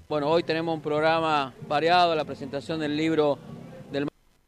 Bueno, hoy tenemos un programa variado, la presentación del libro del...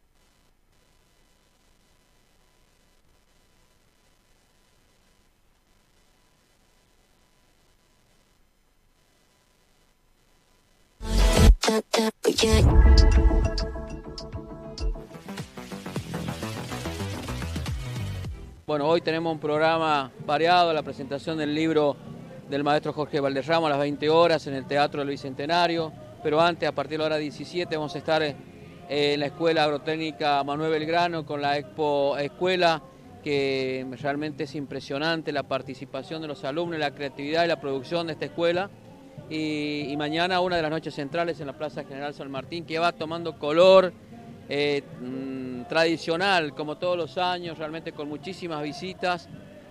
Bueno, hoy tenemos un programa variado, la presentación del libro del maestro Jorge Valderrama a las 20 horas en el Teatro del Bicentenario, pero antes, a partir de la hora 17, vamos a estar en la Escuela Agrotécnica Manuel Belgrano con la Expo Escuela, que realmente es impresionante la participación de los alumnos, la creatividad y la producción de esta escuela. Y mañana una de las noches centrales en la Plaza General San Martín, que va tomando color tradicional, como todos los años, realmente con muchísimas visitas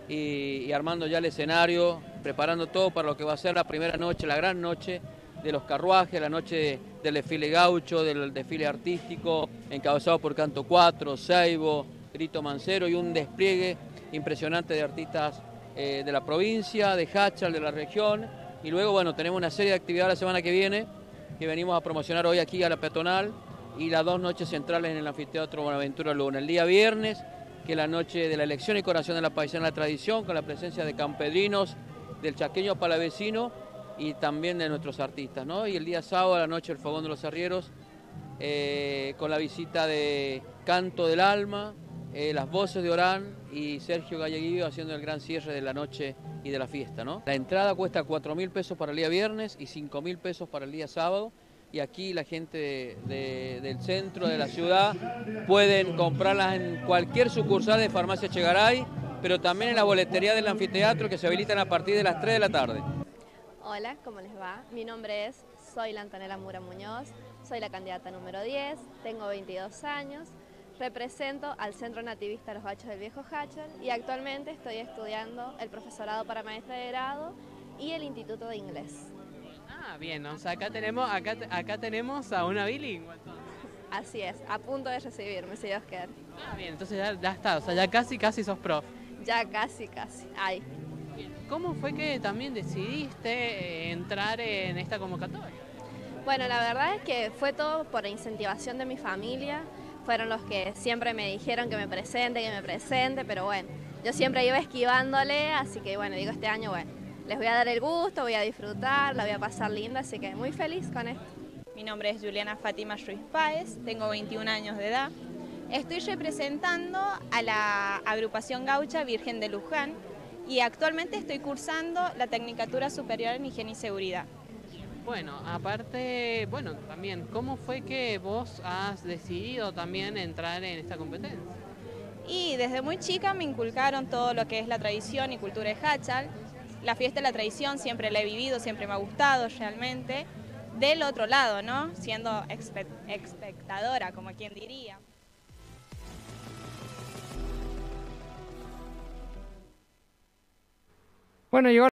y armando ya el escenario, preparando todo para lo que va a ser la primera noche, la gran noche de los carruajes, la noche del desfile gaucho, del desfile artístico, encabezado por Canto 4, Seibo, Grito Mancero y un despliegue impresionante de artistas de la provincia, de Jáchal, de la región. Y luego, bueno, tenemos una serie de actividades la semana que viene, que venimos a promocionar hoy aquí a la peatonal, y las dos noches centrales en el Anfiteatro Buenaventura Luna. El día viernes, que es la noche de la elección y coronación de la paisana de la tradición, con la presencia de campedrinos, del chaqueño palavecino y también de nuestros artistas, ¿no? Y el día sábado, a la noche, el Fogón de los Arrieros, con la visita de Canto del Alma, las voces de Orán y Sergio Galleguillo haciendo el gran cierre de la noche y de la fiesta, ¿no? La entrada cuesta 4.000 pesos para el día viernes y 5.000 pesos para el día sábado. Y aquí la gente del centro de la ciudad pueden comprarlas en cualquier sucursal de Farmacia Chegaray, pero también en la boletería del anfiteatro, que se habilitan a partir de las 3 de la tarde. Hola, ¿cómo les va? Mi nombre es Antonella Mura Muñoz, soy la candidata número 10, tengo 22 años, represento al Centro Nativista Los Bachos del Viejo Jáchal y actualmente estoy estudiando el profesorado para maestra de grado y el Instituto de Inglés. Ah, bien, o sea, acá tenemos a una bilingüe entonces. Así es, a punto de recibirme, si Dios quiere. Ah, bien, entonces ya está, o sea, ya casi sos prof. Ya casi, ahí. Bien. ¿Cómo fue que también decidiste entrar en esta convocatoria? Bueno, la verdad es que fue todo por incentivación de mi familia. Fueron los que siempre me dijeron que me presente, pero bueno, yo siempre iba esquivándole, así que bueno, digo este año, bueno, les voy a dar el gusto, voy a disfrutar, la voy a pasar linda, así que muy feliz con esto. Mi nombre es Juliana Fátima Ruiz Páez, tengo 21 años de edad. Estoy representando a la agrupación gaucha Virgen de Luján y actualmente estoy cursando la Tecnicatura Superior en Higiene y Seguridad. Bueno, aparte, bueno, también, ¿cómo fue que vos has decidido también entrar en esta competencia? Y desde muy chica me inculcaron todo lo que es la tradición y cultura de Jáchal. La fiesta de la tradición siempre la he vivido, siempre me ha gustado realmente. Del otro lado, ¿no? Siendo espectadora, como quien diría. Bueno, llegó